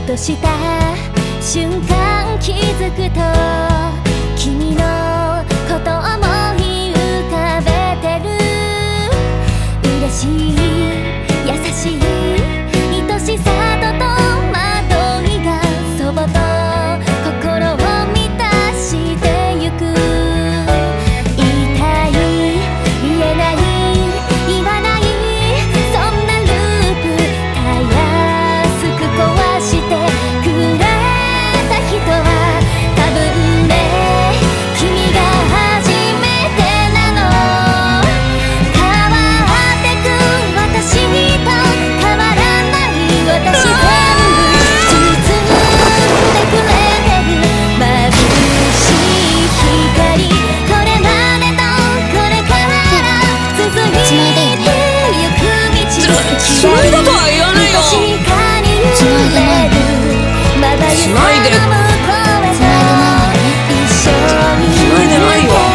とした瞬間気づくと君のこと思い浮かべてる。嬉しい優しい愛しさと戸惑いがそぼと心を満たしてゆく。言いたい言えない言わないそんなループたやすく壊してくれた人は多分ね君が初めてなの。変わってく私と変わらない私全部包んでくれてる眩しい光。これまでとこれから続いてゆく道つないだとは言わないよ。 確かに揺れるまばゆさの向こうへと一緒につないでないよ。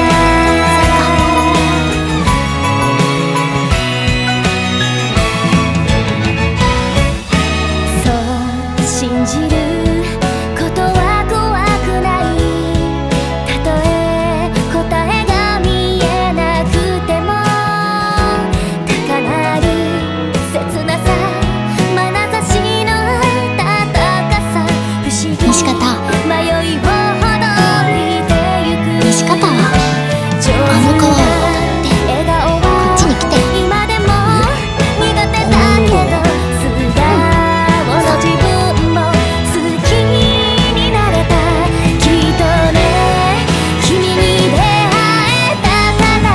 そう信じることは怖くない。たとえ答えが見えなくても高鳴る切なさ眼差しの温かさ不思議西方迷いをほどいてゆく。 西方はあの川を渡って笑顔こはっちに来て。 今でも苦手だけど素顔の自分も好きになれた。きっとね君に出会えたから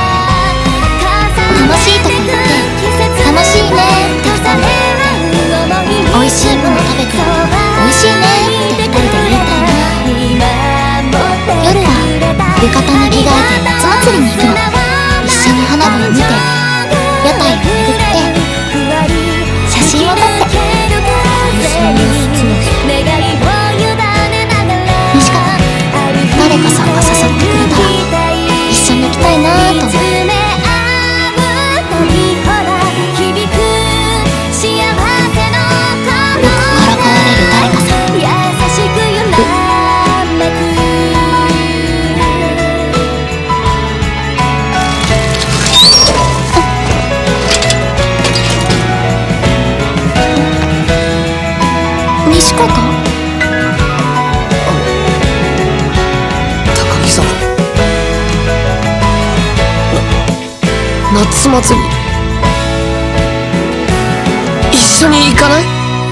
楽しいとこ行って楽しいねって二人で美味しいもの食べて美味しいねって二人で言いたいな。夜は浴衣に着替えて夏祭りに行くの。一緒に花火を見て屋台を巡って写真を撮って。西方誰かさんが誘ってくれたら一緒に行きたいなと思って。僕からかわれる誰かさん西方高木さん、夏祭り一緒に行かない？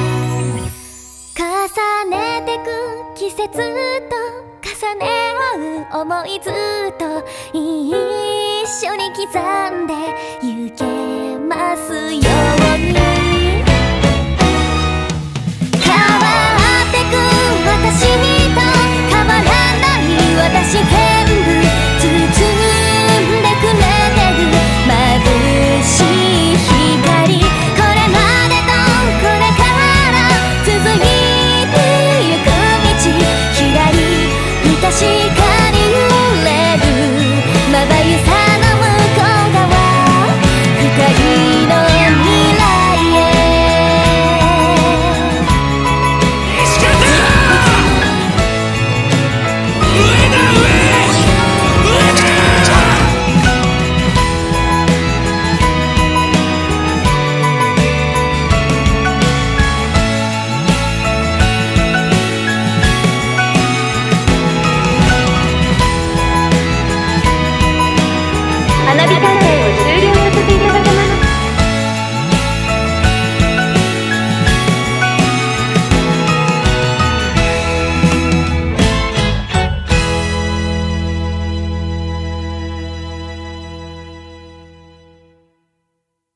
重ねてく季節と重ね合う思いずっと一緒に刻んでゆけ